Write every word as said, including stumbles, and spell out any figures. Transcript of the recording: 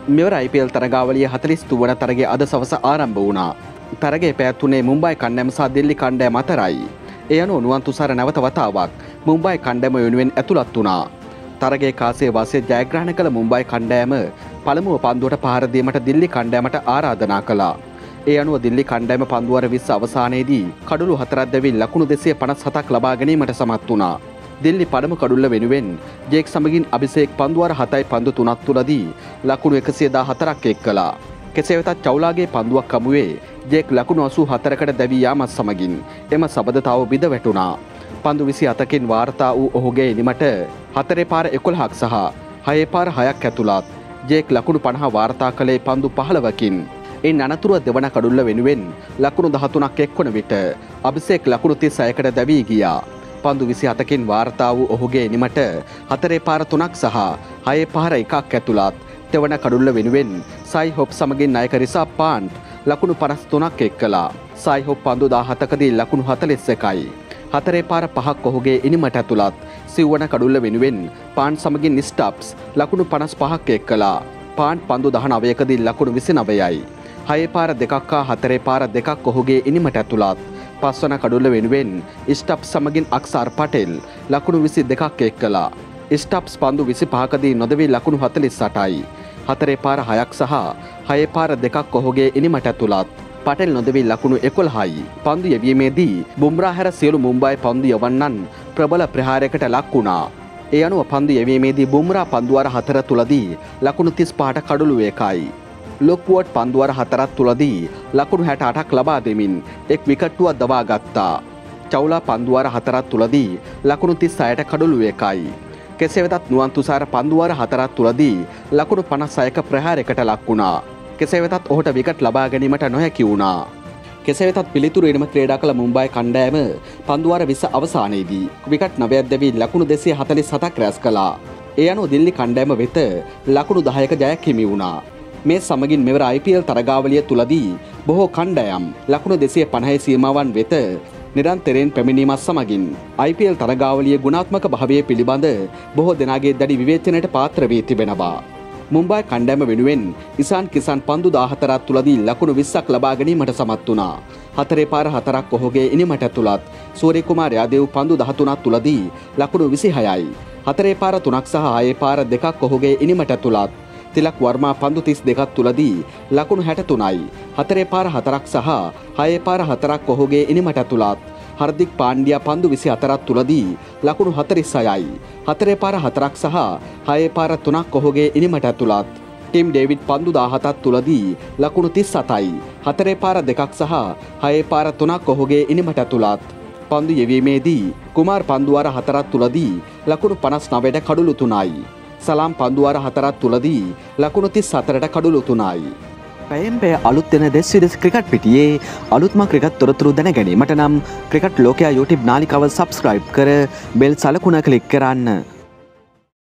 මෙවර I P L තරගාවලිය හතළිස් තුන වන තරගයේ අද සවස ආරම්භ වුණා. තරගයේ පැවැත්වුණේ මුම්බයි කණ්ඩායම සහ දිල්ලි කණ්ඩායම අතරයි. ඒ අනුව නුවන් තුෂාර නැවත වතාවක් මුම්බයි කණ්ඩායම වෙනුවෙන් ඇතුළත් වුණා. තරගයේ කාසිය වාසිය ජයග්‍රහණය කළ මුම්බයි කණ්ඩායම පළමුව පන්දුවට පහර දීමට දිල්ලි කණ්ඩායමට ආරාධනා කළා. ඒ අනුව දිල්ලි කණ්ඩායම පන්දුවර විස්ස අවසානයේදී කඩුළු හතරක් දැවී ලකුණු දෙසිය පනස් හතක් ලබා ගැනීමට සමත් වුණා. දිල්ලි පළම කඩුල්ල වෙනුවෙන් ජේක් සමගින් අභිෂේක් පන්දුවර හතයි පන්දු තුනක් තුලදී ලකුණු එකසිය දාහතරක් එක් කළා. කෙසේ වෙතත් චෞලාගේ පන්දුවක් හමුවේ ජේක් ලකුණු අසූ හතරකට දැවී යාමත් සමගින් එම සබඳතාව බිඳ වැටුණා. පන්දු විසි හතකින් වාර්තා වූ ඔහුගේ ඉනිමට හතරේ පාර එකොළහක් සහ හයේ පාර හයක් ඇතුළත් ජේක් ලකුණු පනහ වාර්තා කළේ පන්දු පහළවකින්. එයින් අනතුරුව දෙවන කඩුල්ල වෙනුවෙන් ලකුණු දහතුනක් එක්වන විට අභිෂේක් ලකුණු තිස් හයකට දැවී ගියා. පන්දු විසි හතකින් වාර්තා වූ ඔහුගේ නිමට හතරේ පාර තුනක් සහ හයේ පාර එකක් ඇතුළත් තෙවන කඩුල්ල වෙනුවෙන් සයි හොප් සමගින් නායක රිසබ් පාන්ට් ලකුණු පනස් තුනක් එක් කළා. සයි හොප් පන්දු දාහතකදී ලකුණු හතළිස් එකයි. හතරේ පාර පහක් ඔහුගේ ඉනිමට ඇතුළත් සිව්වන කඩුල්ල වෙනුවෙන් පාන්ට් සමගින් ස්ටප්ස් ලකුණු පනස් පහක් එක් කළා. පාන්ට් පන්දු දහනවයකදී ලකුණු විසි නවයයි. හයේ පාර දෙකක් හා හතරේ පාර දෙකක් ඔහුගේ ඉනිමට ඇතුළත් පස්වන කඩුල්ල වෙනුවෙන් ස්ටප්ස් සමගින් අක්සාර් පටෙල් ලකුණු විසි දෙකක් එක් කළා. ස්ටප්ස් පන්දු විසි පහකදී නොදවී ලකුණු හතළිස් අටයි. හතරේ පාර හයක් සහ හයේ පාර දෙකක් ඔහුගේ ඉනිමට ඇතුළත් පටෙල් නොදවී ලකුණු එකොළහයි. පන්දු යැවීමේදී බුම්රා හැර සියලු මුම්බයි පන්දු යවන්නන් ප්‍රබල ප්‍රහාරයකට ලක් වුණා. ඒ අනුව පන්දු යැවීමේදී බුම්රා පන්දුවර හතර තුලදී ලකුණු තිස් පහට කඩුළු එකයි. ලොක්වුවට් පන්දුවර හතරක් තුලදී ලකුණු හැට අටක් ලබා දෙමින් එක් විකට්ටුවක් දවා ගත්තා. චෞලා පන්දුවර හතරක් තුලදී ලකුණු තිස් හයට කඩුළු එකයි. කෙසේ වෙතත් නුවන් තුෂාර පන්දුවර හතරක් තුලදී ලකුණු පනස් හයක ප්‍රහාරයකට ලක් වුණා. කෙසේ වෙතත් ඔහුට විකට් ලබා ගැනීමට නොහැකි වුණා. කෙසේ වෙතත් පිළිතුරු ඉනිම ක්‍රීඩා කළ මුම්බයි කණ්ඩායම පන්දුවර විස්ස අවසානයේදී විකට් නවයක් දැවී ලකුණු දෙසිය හතළිස් හතක් රැස් කළා. ඒ අනුව දිල්ලි කණ්ඩායම වෙත ලකුණු දහයක ජයක් හිමි වුණා. මේ සමගින් මෙවර I P L තරගාවලිය තුලදී බොහෝ කණ්ඩායම් ලකුණු දෙසිය පනහේ සීමාවන් වෙත නිරන්තරයෙන් පැමිණීමත් සමගින් I P L තරගාවලියේ ගුණාත්මක භාවය පිළිබඳ බොහෝ දෙනාගේ දැඩි විවේචනයට පාත්‍ර වී තිබෙනවා. මුම්බයි කණ්ඩායම වෙනුවෙන් ඉසාන් කිසන් පන්දු දාහතරක් තුලදී ලකුණු විස්සක් ලබා ගැනීමට සමත් වුණා. හතරේ පාර හතරක් ඔහුගේ ඉනිමට ඇතුළත් සූර්ය කුමාර් යාදේව් පන්දු දහතුනක් තුලදී ලකුණු විසිහයයි. හතරේ පාර තුනක් සහ හයේ පාර දෙකක් ඔහුගේ ඉනිමට ඇතුළත් තිලක් වර්මා පන්දු තිස් දෙකක් තුලදී ලකුණු හැට තුනයි. හතරේ පාර හතරක් සහ හයේ පාර හතරක් ඔහුගේ ඉනිමට ඇතුළත් හර්දික් පාණ්ඩියා පන්දු විසි හතරක් තුලදී ලකුණු හතළිස් හයයි. හතරේ පාර හතරක් සහ හයේ පාර තුනක් ඔහුගේ ඉනිමට ඇතුළත් ටිම් ඩේවිඩ් පන්දු දාහතක් තුලදී ලකුණු තිස් හතයි. හතරේ පාර දෙකක් සහ හයේ පාර තුනක් ඔහුගේ ඉනිමට ඇතුළත් පන්දු යෙවීමේදී කුමාර් පන්දුවර හතරක් තුලදී ලකුණු පනස් නවයට කඩුළු තුනයි. සලාම් පන්දුවර හතරක් තුලදී ලකුණු තිස් හතරට කඩුළු තුනයි. පැයෙන් පැය අලුත් දෙන දෙස් විදෙස් ක්‍රිකට් පිටියේ අලුත්ම ක්‍රිකට් තොරතුරු දැන ගැනීමට නම් ක්‍රිකට් ලෝකයා YouTube නාලිකාව සබ්ස්ක්‍රයිබ් කර බෙල් සලකුණ ක්ලික් කරන්න.